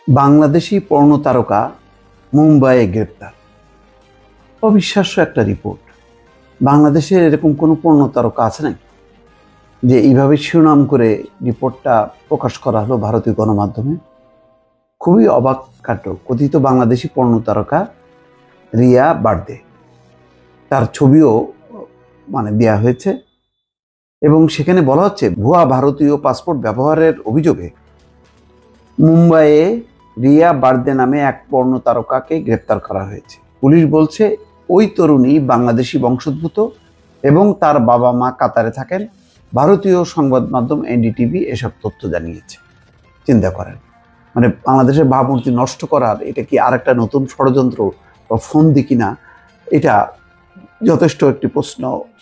বাংলাদেশি পর্ণ তারকা মুম্বাইয়ে গ্রেপ্তার। অবিশ্বাস্য একটা রিপোর্ট। বাংলাদেশের এরকম কোনো পর্ণ তারকা আছে নাকি যে এইভাবে শিরোনাম করে রিপোর্টটা প্রকাশ করা হলো ভারতীয় গণমাধ্যমে? খুবই অবাক কাণ্ড। কথিত বাংলাদেশি পর্ণ তারকা রিয়া বার্দে, তার ছবিও দেয়া হয়েছে এবং সেখানে বলা হচ্ছে ভুয়া ভারতীয় পাসপোর্ট ব্যবহারের অভিযোগে মুম্বাইয়ে রিয়া বার্দে নামে এক পর্ণ তারকাকে গ্রেপ্তার করা হয়েছে। পুলিশ বলছে ওই তরুণী বাংলাদেশি বংশোদ্ভূত এবং তার বাবা মা কাতারে থাকেন। ভারতীয় সংবাদ মাধ্যম এনডিটিভি এসব তথ্য জানিয়েছে। চিন্তা করেন, বাংলাদেশের ভাবমূর্তি নষ্ট করার এটা কি আরেকটা নতুন ষড়যন্ত্র বা ফন্দি কিনা? এটা যথেষ্ট একটি প্রশ্ন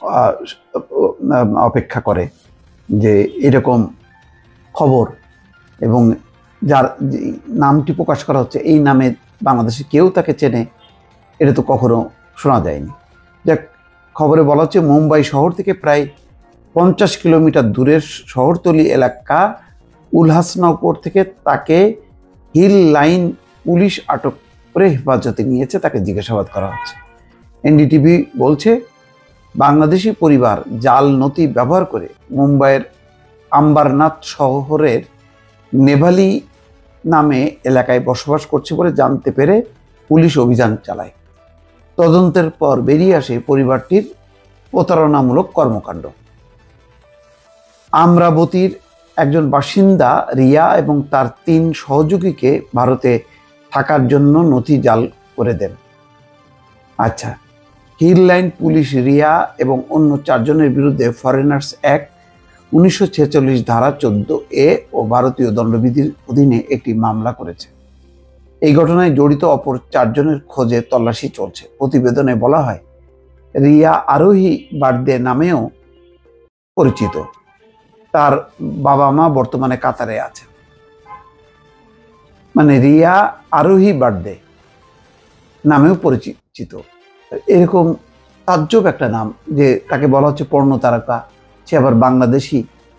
অপেক্ষা করে যে এরকম খবর এবং যার নামটি প্রকাশ করা হচ্ছে এই নামে বাংলাদেশে কেউ তাকে চেনে, এটা তো কখনো শোনা যায়নি। যাক, খবরে বলা হচ্ছে মুম্বাই শহর থেকে প্রায় 50 কিলোমিটার দূরের শহরতলি এলাকা উলহাসনগর থেকে তাকে হিল লাইন পুলিশ আটক করে হেফাজতে নিয়েছে, তাকে জিজ্ঞাসাবাদ করা হচ্ছে। এনডিটিভি বলছে বাংলাদেশি পরিবার জাল নথি ব্যবহার করে মুম্বাইয়ের আম্বারনাথ শহরের নেভালি নামে এলাকায় বসবাস করছে বলে জানতে পেরে পুলিশ অভিযান চালায়। তদন্তের পর বেরিয়ে আসে পরিবারটির প্রতারণামূলক কর্মকাণ্ড। আমরাবতীর একজন বাসিন্দা রিয়া এবং তার 3 সহযোগীকে ভারতে থাকার জন্য নথি জাল করে দেন। আচ্ছা, হিল লাইন পুলিশ রিয়া এবং অন্য 4 জনের বিরুদ্ধে ফরেনার্স অ্যাক্ট 1946 ধারা 14A ও ভারতীয় দণ্ডবিধির অধীনে একটি মামলা করেছে। এই ঘটনায় জড়িত অপর 4 জনের খোঁজে তল্লাশি চলছে। প্রতিবেদনে বলা হয় রিয়া আরোহী বার্দে নামেও পরিচিত। তার বাবা মা বর্তমানে কাতারে আছেন। রিয়া আরোহী বার্দে নামেও পরিচিত। এরকম তাজ্জব একটা নাম যে তাকে বলা হচ্ছে পর্ণ তারকা, সে আবার বাংলাদেশি।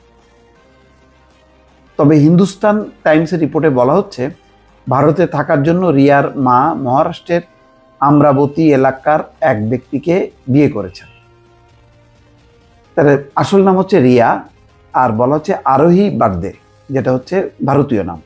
তবে হিন্দুস্তান টাইমসের রিপোর্টে বলা হচ্ছে ভারতে থাকার জন্য রিয়ার মা মহারাষ্ট্রের আমরাবতী এলাকার এক ব্যক্তিকে বিয়ে করেছেন। তার আসল নাম হচ্ছে রিয়া, আর বলা হচ্ছে আরোহী বার্দে, যেটা হচ্ছে ভারতীয় নাম।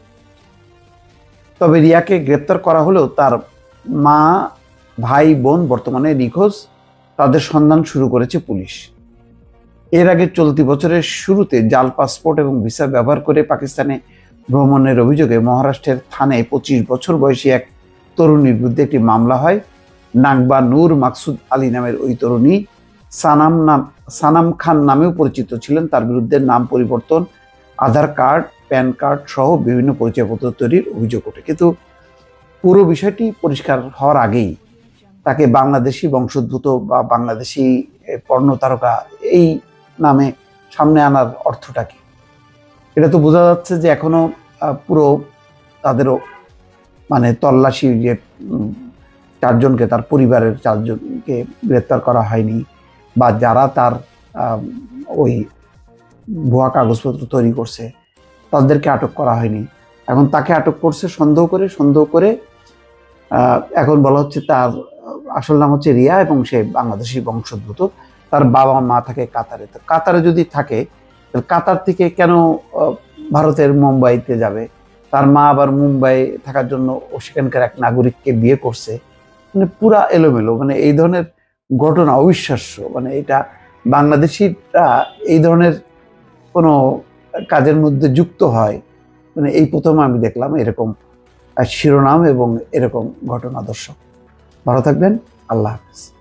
তবে রিয়াকে গ্রেপ্তার করা হলেও তার মা ভাই বোন বর্তমানে নিখোঁজ। তাদের সন্ধান শুরু করেছে পুলিশ। এর আগে চলতি বছরের শুরুতে জাল পাসপোর্ট এবং ভিসা ব্যবহার করে পাকিস্তানে ভ্রমণের অভিযোগে মহারাষ্ট্রের থানায় 25 বছর বয়সী এক তরুণীর বিরুদ্ধে একটি মামলা হয়। নাগবা নূর মাকসুদ আলী নামের ওই তরুণী সানাম খান নামেও পরিচিত ছিলেন। তার বিরুদ্ধে নাম পরিবর্তন, আধার কার্ড, প্যান কার্ড সহ বিভিন্ন পরিচয়পত্র তৈরির অভিযোগ ওঠে। কিন্তু পুরো বিষয়টি পরিষ্কার হওয়ার আগেই তাকে বাংলাদেশি বংশোদ্ভূত বা বাংলাদেশি পর্ণ তারকা এই নামে সামনে আনার অর্থটা কি? এটা তো বোঝা যাচ্ছে যে এখনো পুরো তাদেরও তল্লাশি, যে 4 জনকে, তার পরিবারের 4 জনকে গ্রেপ্তার করা হয়নি, বা যারা তার ওই ভুয়া কাগজপত্র তৈরি করছে তাদেরকে আটক করা হয়নি। এখন তাকে আটক করছে সন্দেহ করে এখন বলা হচ্ছে তার আসল নাম হচ্ছে রিয়া এবং সে বাংলাদেশি বংশোদ্ভূত। তার বাবা মা থাকে কাতারে। তো কাতারে যদি থাকে, কাতার থেকে কেন ভারতের মুম্বাইতে যাবে? তার মা আবার মুম্বাই থাকার জন্য সেখানকার এক নাগরিককে বিয়ে করছে। পুরা এলোমেলো। এই ধরনের ঘটনা অবিশ্বাস্য। এটা বাংলাদেশিরা এই ধরনের কোনো কাজের মধ্যে যুক্ত হয় এই প্রথম আমি দেখলাম এরকম শিরোনাম এবং এরকম ঘটনা। দর্শক ভালো থাকবেন, আল্লাহ হাফেজ।